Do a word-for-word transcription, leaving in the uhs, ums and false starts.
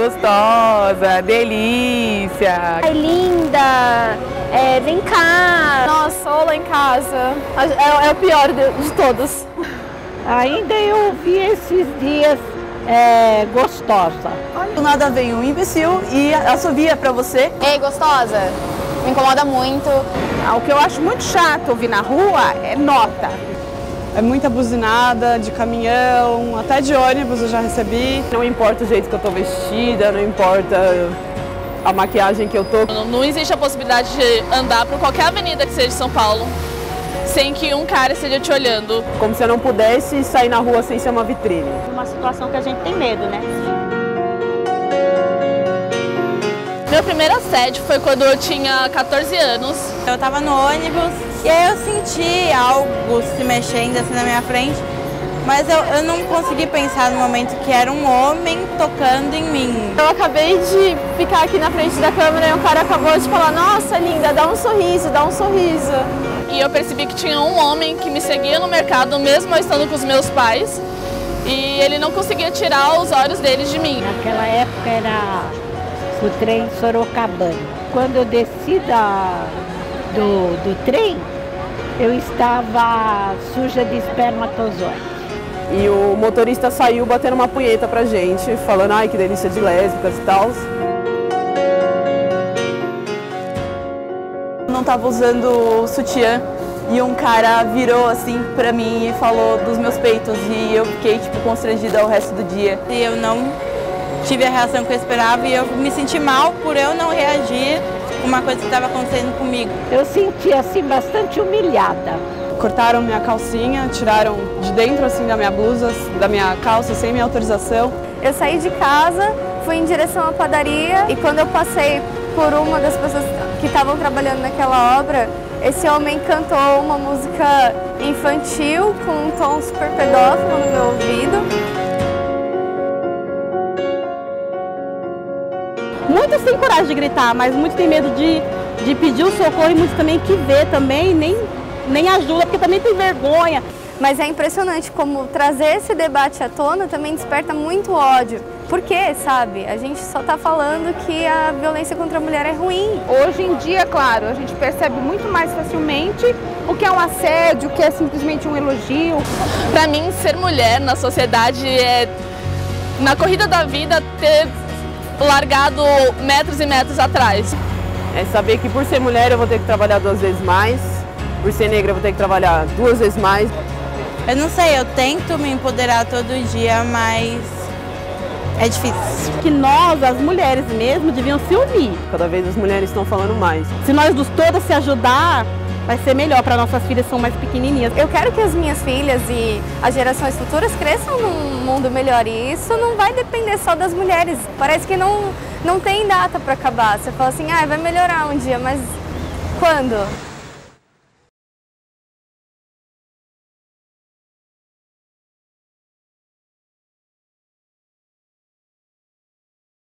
gostosa, delícia. Ai, linda, é, vem cá. Nossa, olá em casa. É, é o pior de, de todos. Ainda eu vi esses dias é, gostosa. Do nada vem um imbecil e assovia pra você. Ei, gostosa, me incomoda muito. O que eu acho muito chato ouvir na rua é nota. É muita buzinada de caminhão, até de ônibus eu já recebi. Não importa o jeito que eu tô vestida, não importa a maquiagem que eu tô. Não, não existe a possibilidade de andar por qualquer avenida que seja de São Paulo sem que um cara esteja te olhando. Como se eu não pudesse sair na rua sem ser uma vitrine. Uma situação que a gente tem medo, né? Meu primeiro assédio foi quando eu tinha quatorze anos. Eu tava no ônibus e aí eu senti algo se mexendo assim na minha frente, mas eu, eu não consegui pensar no momento que era um homem tocando em mim. Eu acabei de ficar aqui na frente da câmera e o cara acabou de falar: nossa, linda, dá um sorriso, dá um sorriso. E eu percebi que tinha um homem que me seguia no mercado, mesmo eu estando com os meus pais, e ele não conseguia tirar os olhos deles de mim. Naquela época era o trem Sorocabana. Quando eu desci da, do, do trem, eu estava suja de espermatozoide. E o motorista saiu batendo uma punheta pra gente, falando ai que delícia de lésbicas e tal. Não tava usando o sutiã e um cara virou assim pra mim e falou dos meus peitos e eu fiquei tipo constrangida o resto do dia. E eu não tive a reação que eu esperava e eu me senti mal por eu não reagir com uma coisa que estava acontecendo comigo. Eu senti assim bastante humilhada. Cortaram minha calcinha, tiraram de dentro assim da minha blusa, da minha calça sem minha autorização. Eu saí de casa, fui em direção à padaria e quando eu passei por uma das pessoas que estavam trabalhando naquela obra, esse homem cantou uma música infantil com um tom super pedófilo no meu ouvido. Muitos têm coragem de gritar, mas muitos têm medo de, de pedir o socorro e muitos também que vê também, nem, nem ajuda, porque também tem vergonha. Mas é impressionante como trazer esse debate à tona também desperta muito ódio. Por quê, sabe? A gente só está falando que a violência contra a mulher é ruim. Hoje em dia, claro, a gente percebe muito mais facilmente o que é um assédio, o que é simplesmente um elogio. Para mim, ser mulher na sociedade é, na corrida da vida, ter largado metros e metros atrás. É saber que por ser mulher eu vou ter que trabalhar duas vezes mais, por ser negra eu vou ter que trabalhar duas vezes mais. Eu não sei, eu tento me empoderar todo dia, mas é difícil. Que nós, as mulheres mesmo, deviam se unir. Cada vez as mulheres estão falando mais. Se nós dos todas se ajudar, vai ser melhor para nossas filhas, são mais pequenininhas. Eu quero que as minhas filhas e as gerações futuras cresçam num mundo melhor e isso não vai depender só das mulheres. Parece que não, não tem data para acabar. Você fala assim, ah, vai melhorar um dia, mas quando?